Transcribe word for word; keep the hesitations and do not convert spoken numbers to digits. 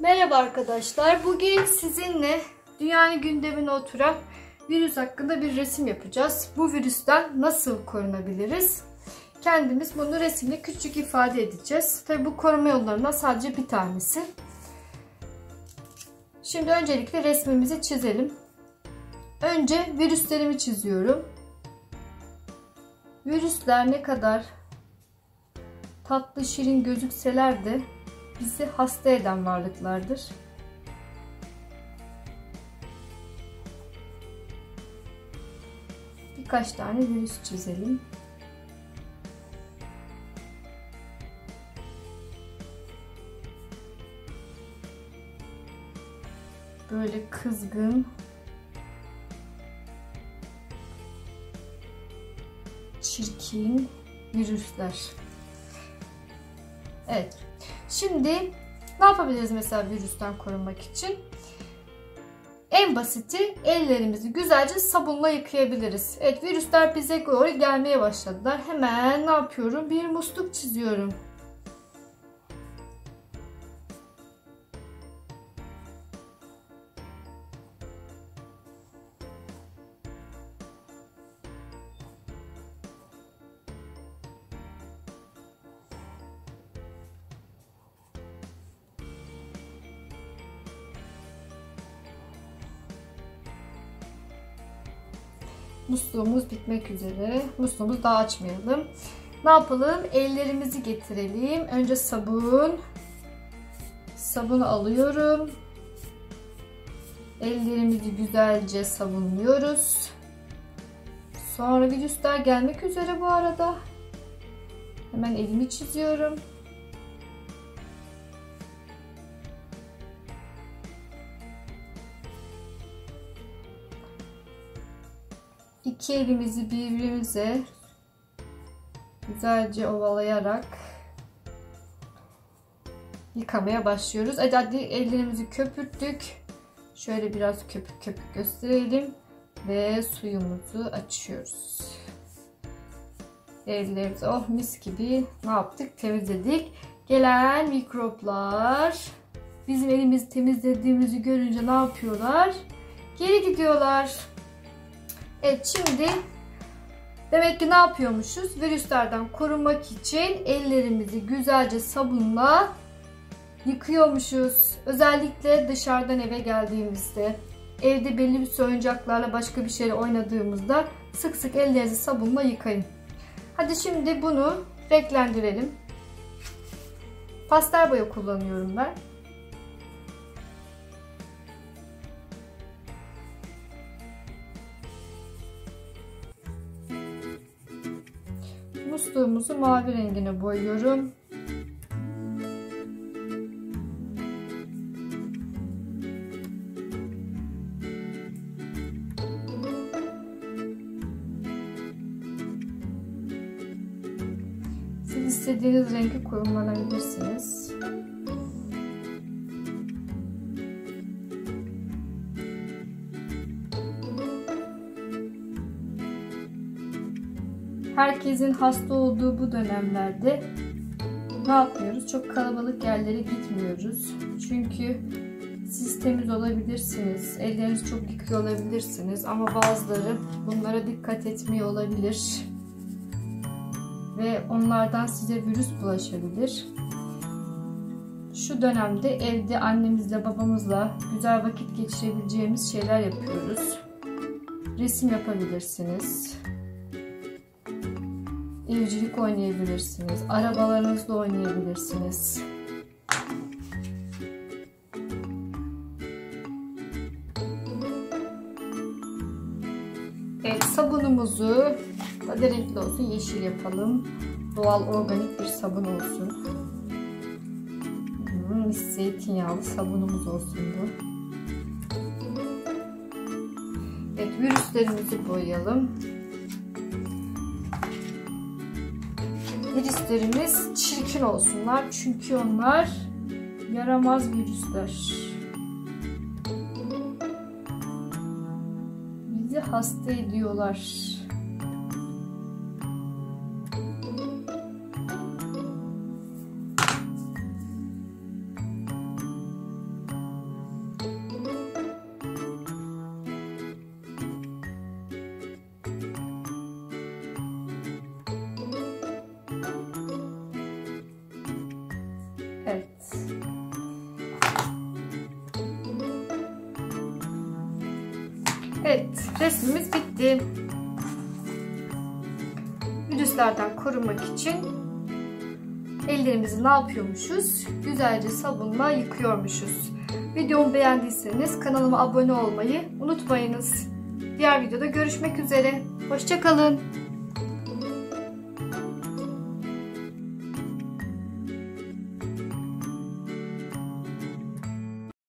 Merhaba arkadaşlar. Bugün sizinle dünyanın gündemine oturan virüs hakkında bir resim yapacağız. Bu virüsten nasıl korunabiliriz? Kendimiz bunu resimle küçük ifade edeceğiz. Tabii bu koruma yollarından sadece bir tanesi. Şimdi öncelikle resmimizi çizelim. Önce virüslerimi çiziyorum. Virüsler ne kadar tatlı şirin gözükseler de bizi hasta eden varlıklardır. Birkaç tane virüs çizelim. Böyle kızgın, çirkin virüsler. Evet. Şimdi ne yapabiliriz mesela virüsten korunmak için? En basiti ellerimizi güzelce sabunla yıkayabiliriz. Evet, virüsler bize doğru gelmeye başladılar. Hemen ne yapıyorum? Bir musluk çiziyorum. Musluğumuz bitmek üzere. Musluğumuzu daha açmayalım. Ne yapalım? Ellerimizi getirelim. Önce sabun. Sabunu alıyorum. Ellerimizi güzelce sabunluyoruz. Sonra virüsler gelmek üzere bu arada. Hemen elimi çiziyorum. İki elimizi birbirimize güzelce ovalayarak yıkamaya başlıyoruz. Hadi, hadi ellerimizi köpürttük. Şöyle biraz köpük köpük gösterelim ve suyumuzu açıyoruz. Ellerimizi oh mis gibi ne yaptık? Temizledik. Gelen mikroplar bizim elimizi temizlediğimizi görünce ne yapıyorlar? Geri gidiyorlar. Evet, şimdi demek ki ne yapıyormuşuz? Virüslerden korunmak için ellerimizi güzelce sabunla yıkıyormuşuz. Özellikle dışarıdan eve geldiğimizde, evde belli bir oyuncaklarla başka bir şeyle oynadığımızda sık sık ellerinizi sabunla yıkayın. Hadi şimdi bunu renklendirelim. Pastel boya kullanıyorum ben. Musluğumuzu mavi rengine boyuyorum. Siz istediğiniz rengi kullanabilirsiniz. Herkesin hasta olduğu bu dönemlerde ne yapmıyoruz? Çok kalabalık yerlere gitmiyoruz. Çünkü siz temiz olabilirsiniz, ellerinizi çok yıkıyor olabilirsiniz ama bazıları bunlara dikkat etmiyor olabilir ve onlardan size virüs bulaşabilir. Şu dönemde evde annemizle babamızla güzel vakit geçirebileceğimiz şeyler yapıyoruz. Resim yapabilirsiniz. Evcilik oynayabilirsiniz. Arabalarınızla oynayabilirsiniz. Evet, sabunumuzu hadi renkli olsun, yeşil yapalım. Doğal organik bir sabun olsun. Hmm, zeytinyağlı sabunumuz olsun bu. Evet, virüslerimizi boyayalım. Virüslerimiz çirkin olsunlar çünkü onlar yaramaz virüsler. Bizi hasta ediyorlar. resmimiz bitti. Virüslerden korumak için ellerimizi ne yapıyormuşuz? Güzelce sabunla yıkıyormuşuz. Videomu beğendiyseniz kanalıma abone olmayı unutmayınız. Diğer videoda görüşmek üzere. Hoşça kalın.